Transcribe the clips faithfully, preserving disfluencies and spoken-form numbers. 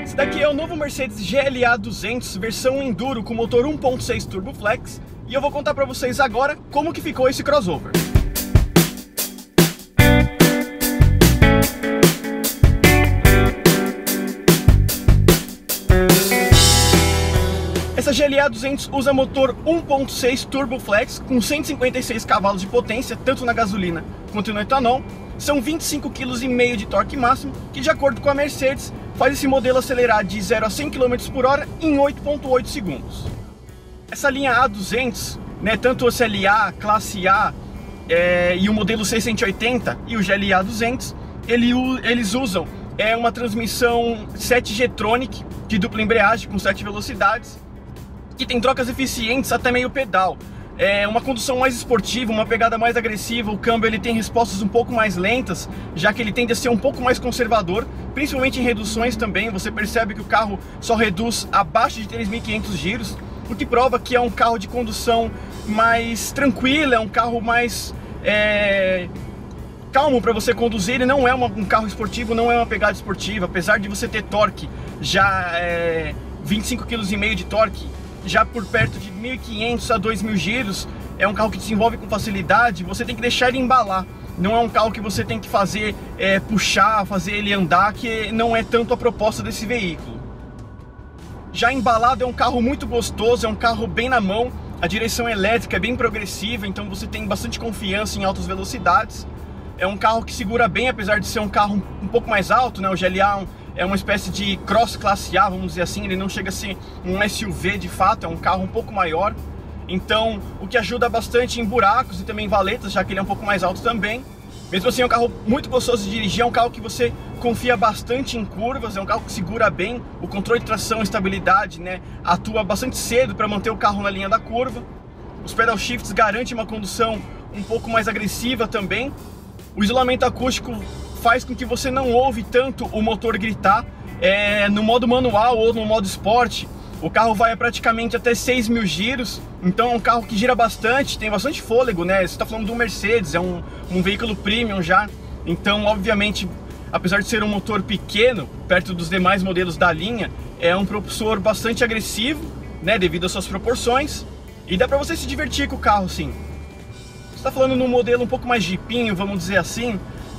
Esse daqui é o novo Mercedes G L A duzentos, versão Enduro com motor um ponto seis Turbo Flex, e eu vou contar para vocês agora como que ficou esse crossover. Essa G L A duzentos usa motor um ponto seis Turbo Flex com cento e cinquenta e seis cavalos de potência, tanto na gasolina quanto no etanol. São vinte e cinco vírgula cinco quilos de torque máximo, que de acordo com a Mercedes, faz esse modelo acelerar de zero a cem quilômetros por hora em oito vírgula oito segundos. Essa linha A duzentos, né, tanto o S L A, Classe A é, e o modelo seiscentos e oitenta e o G L A duzentos, ele, eles usam é, uma transmissão sete G Tronic de dupla embreagem com sete velocidades, que tem trocas eficientes até meio pedal. É uma condução mais esportiva, uma pegada mais agressiva. O câmbio ele tem respostas um pouco mais lentas, já que ele tende a ser um pouco mais conservador, principalmente em reduções também. Você percebe que o carro só reduz abaixo de três mil e quinhentos giros, o que prova que é um carro de condução mais tranquila, é um carro mais é, calmo para você conduzir. Ele não é uma, um carro esportivo, não é uma pegada esportiva, apesar de você ter torque já é, vinte e cinco vírgula cinco quilos de torque, já por perto de mil e quinhentos a dois mil giros. É um carro que desenvolve com facilidade. Você tem que deixar ele embalar, não é um carro que você tem que fazer é, puxar, fazer ele andar, que não é tanto a proposta desse veículo. Já embalado é um carro muito gostoso, é um carro bem na mão. A direção elétrica é bem progressiva, então você tem bastante confiança em altas velocidades. É um carro que segura bem, apesar de ser um carro um pouco mais alto, né? O G L A é uma espécie de cross classe A, vamos dizer assim. Ele não chega a ser um S U V de fato, é um carro um pouco maior. Então, o que ajuda bastante em buracos e também valetas, já que ele é um pouco mais alto também. Mesmo assim, é um carro muito gostoso de dirigir, é um carro que você confia bastante em curvas, é um carro que segura bem. O controle de tração e estabilidade, né, atua bastante cedo para manter o carro na linha da curva. Os pedal shifts garantem uma condução um pouco mais agressiva também. O isolamento acústico faz com que você não ouve tanto o motor gritar. É, no modo manual ou no modo esporte, o carro vai a praticamente até seis mil giros, então é um carro que gira bastante, tem bastante fôlego, né? Você está falando de um Mercedes, é um, um veículo premium já, então obviamente, apesar de ser um motor pequeno, perto dos demais modelos da linha, é um propulsor bastante agressivo, né, devido às suas proporções, e dá para você se divertir com o carro, sim. Você está falando num modelo um pouco mais jipinho, vamos dizer assim.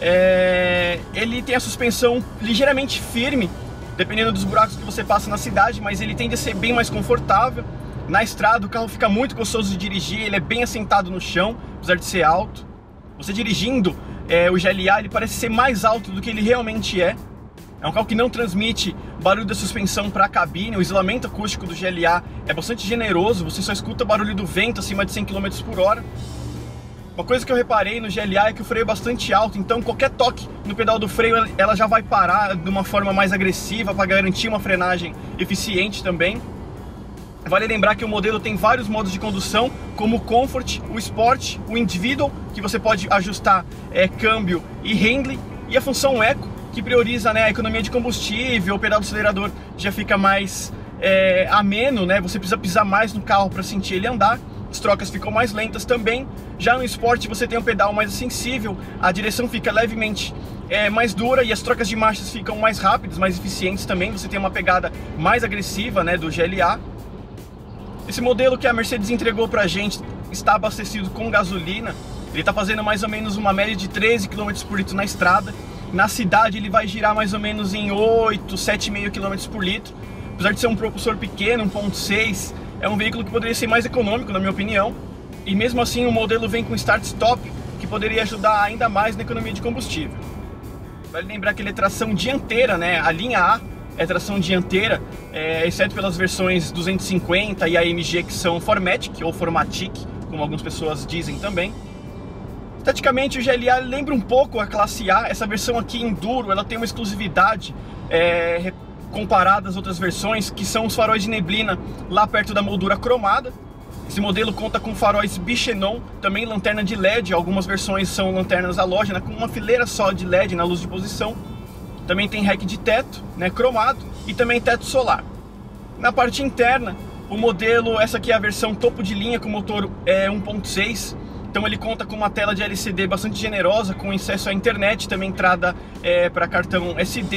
É, ele tem a suspensão ligeiramente firme, dependendo dos buracos que você passa na cidade, mas ele tende a ser bem mais confortável. Na estrada o carro fica muito gostoso de dirigir, ele é bem assentado no chão, apesar de ser alto. Você dirigindo é, o G L A, ele parece ser mais alto do que ele realmente é. É um carro que não transmite barulho da suspensão para a cabine. O isolamento acústico do G L A é bastante generoso, você só escuta o barulho do vento acima de cem quilômetros por hora. Uma coisa que eu reparei no G L A é que o freio é bastante alto, então qualquer toque no pedal do freio ela já vai parar de uma forma mais agressiva para garantir uma frenagem eficiente também. Vale lembrar que o modelo tem vários modos de condução, como o Comfort, o Sport, o Individual, que você pode ajustar é, câmbio e handling, e a função Eco, que prioriza, né, a economia de combustível. O pedal do acelerador já fica mais é, ameno, né? Você precisa pisar mais no carro para sentir ele andar. As trocas ficam mais lentas também. Já no Sport você tem um pedal mais sensível, a direção fica levemente é, mais dura e as trocas de marchas ficam mais rápidas, mais eficientes também. Você tem uma pegada mais agressiva, né, do G L A. Esse modelo que a Mercedes entregou pra gente está abastecido com gasolina. Ele está fazendo mais ou menos uma média de treze quilômetros por litro na estrada. Na cidade ele vai girar mais ou menos em oito, sete vírgula cinco quilômetros por litro. Apesar de ser um propulsor pequeno, um ponto seis, é um veículo que poderia ser mais econômico, na minha opinião. E mesmo assim o modelo vem com start-stop, que poderia ajudar ainda mais na economia de combustível. Vale lembrar que ele é tração dianteira, né? A linha A é tração dianteira, é, exceto pelas versões duzentos e cinquenta e A M G, que são Formatic ou Formatic, como algumas pessoas dizem também. Esteticamente o G L A lembra um pouco a Classe A. Essa versão aqui Enduro, ela tem uma exclusividade é, comparada às outras versões, que são os faróis de neblina lá perto da moldura cromada. Esse modelo conta com faróis Bichenon, também lanterna de L E D. Algumas versões são lanternas halógenas com uma fileira só de L E D na luz de posição. Também tem rack de teto, né, cromado, e também teto solar. Na parte interna, o modelo, essa aqui é a versão topo de linha com motor é, um ponto seis. Então ele conta com uma tela de L C D bastante generosa, com acesso à internet, também entrada é, para cartão S D.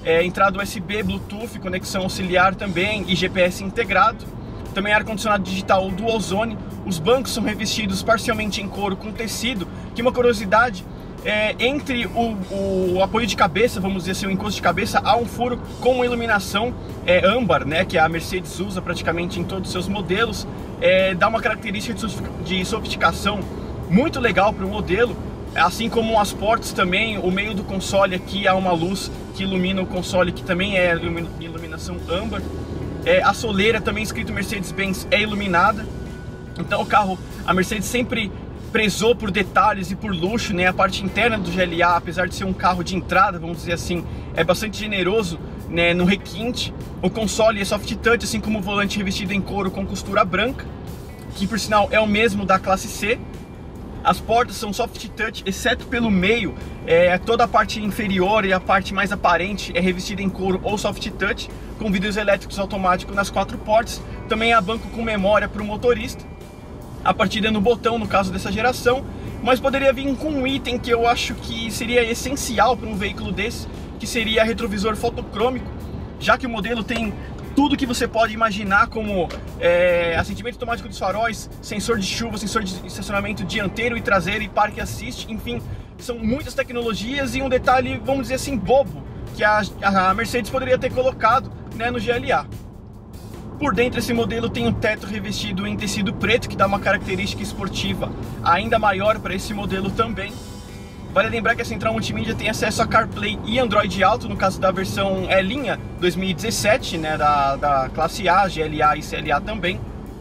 é, entrada U S B, Bluetooth, conexão auxiliar também e G P S integrado. Também ar-condicionado digital Dual Zone. Os bancos são revestidos parcialmente em couro com tecido, que uma curiosidade, é, entre o, o apoio de cabeça, vamos dizer assim, o encosto de cabeça, há um furo com uma iluminação é, âmbar, né, que a Mercedes usa praticamente em todos os seus modelos. É, dá uma característica de sofisticação muito legal para o modelo, assim como as portas também. O meio do console aqui há uma luz que ilumina o console, que também é iluminação âmbar. É, a soleira também escrito Mercedes-Benz é iluminada. Então o carro, a Mercedes sempre prezou por detalhes e por luxo, né? A parte interna do G L A, apesar de ser um carro de entrada, vamos dizer assim, é bastante generoso, né, no requinte. O console é soft touch, assim como o volante revestido em couro com costura branca, que por sinal é o mesmo da classe C. As portas são soft touch, exceto pelo meio, é, toda a parte inferior e a parte mais aparente é revestida em couro ou soft touch, com vidros elétricos automáticos nas quatro portas. Também há banco com memória para o motorista. A partida no botão no caso dessa geração, mas poderia vir com um item que eu acho que seria essencial para um veículo desse, que seria retrovisor fotocrômico, já que o modelo tem tudo que você pode imaginar, como é, assentimento automático dos faróis, sensor de chuva, sensor de estacionamento dianteiro e traseiro e parque assist, enfim, são muitas tecnologias e um detalhe, vamos dizer assim, bobo, que a, a Mercedes poderia ter colocado, né, no G L A. Por dentro, esse modelo tem um teto revestido em tecido preto, que dá uma característica esportiva ainda maior para esse modelo também. Vale lembrar que a central multimídia tem acesso a CarPlay e Android Auto, no caso da versão E-linha dois mil e dezessete, né, da, da classe A, G L A e C L A também.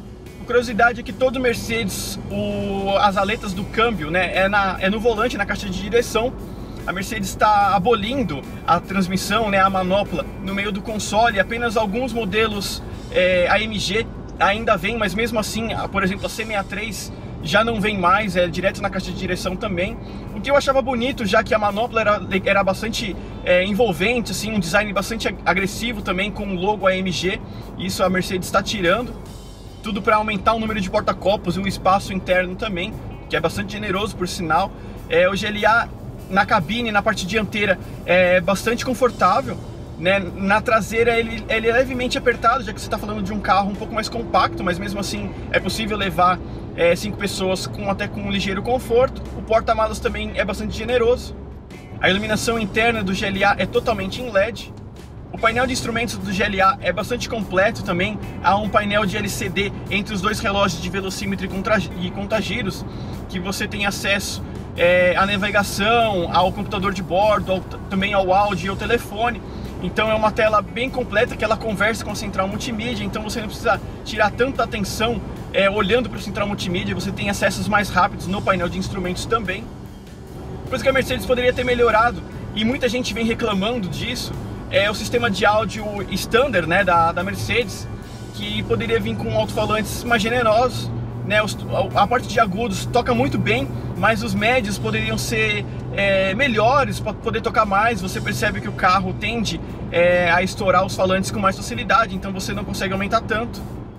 A curiosidade é que todo Mercedes, o, as aletas do câmbio, né, é, na, é no volante, na caixa de direção. A Mercedes está abolindo a transmissão, né, a manopla, no meio do console. Apenas alguns modelos é, A M G ainda vem, mas mesmo assim, por exemplo, a C sessenta e três já não vem mais, é direto na caixa de direção também. O que eu achava bonito, já que a manopla era, era bastante é, envolvente, assim, um design bastante agressivo também, com o logo A M G. Isso a Mercedes está tirando. Tudo para aumentar o número de porta-copos e o espaço interno também, que é bastante generoso, por sinal. É, o G L A na cabine, na parte dianteira, é bastante confortável, né? Na traseira ele, ele é levemente apertado, já que você está falando de um carro um pouco mais compacto, mas mesmo assim é possível levar é, cinco pessoas com, até com um ligeiro conforto. O porta-malas também é bastante generoso. A iluminação interna do G L A é totalmente em L E D. O painel de instrumentos do G L A é bastante completo também. Há um painel de L C D entre os dois relógios de velocímetro e contagiros, que você tem acesso é, à navegação, ao computador de bordo, ao, também ao áudio e ao telefone. Então é uma tela bem completa, que ela conversa com a central multimídia, então você não precisa tirar tanta atenção é, olhando para a central multimídia. Você tem acessos mais rápidos no painel de instrumentos também. Coisa que a Mercedes poderia ter melhorado, e muita gente vem reclamando disso, é o sistema de áudio standard, né, da, da Mercedes, que poderia vir com alto-falantes mais generosos, né? Os, a parte de agudos toca muito bem, mas os médios poderiam ser é, melhores para poder tocar mais. Você percebe que o carro tende é, a estourar os falantes com mais facilidade, então você não consegue aumentar tanto.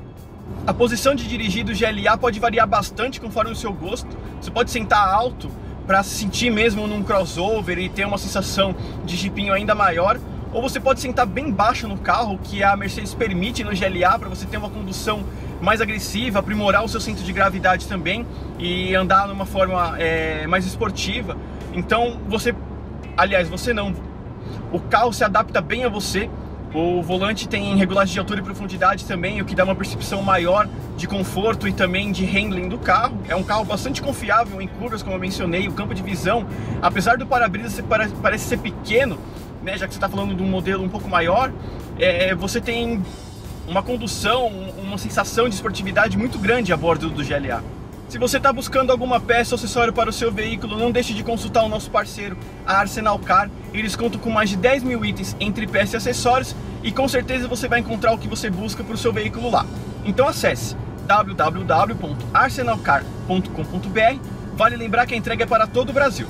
A posição de dirigir do G L A pode variar bastante conforme o seu gosto. Você pode sentar alto para se sentir mesmo num crossover e ter uma sensação de jipinho ainda maior, ou você pode sentar bem baixo no carro, que a Mercedes permite no G L A, para você ter uma condução mais agressiva, aprimorar o seu centro de gravidade também e andar de uma forma é, mais esportiva. Então você, aliás, você não, o carro se adapta bem a você. O volante tem regulagem de altura e profundidade também, o que dá uma percepção maior de conforto e também de handling do carro. É um carro bastante confiável em curvas, como eu mencionei. O campo de visão, apesar do para-brisa parece ser pequeno, né, já que você está falando de um modelo um pouco maior, é, você tem uma condução, uma sensação de esportividade muito grande a bordo do G L A. Se você está buscando alguma peça ou acessório para o seu veículo, não deixe de consultar o nosso parceiro, a Arsenal Car. Eles contam com mais de dez mil itens entre peças e acessórios, e com certeza você vai encontrar o que você busca para o seu veículo lá. Então acesse w w w ponto arsenal car ponto com ponto b r. Vale lembrar que a entrega é para todo o Brasil.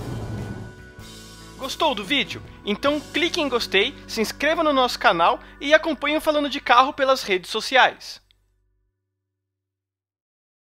Gostou do vídeo? Então clique em gostei, se inscreva no nosso canal e acompanhe o Falando de Carro pelas redes sociais.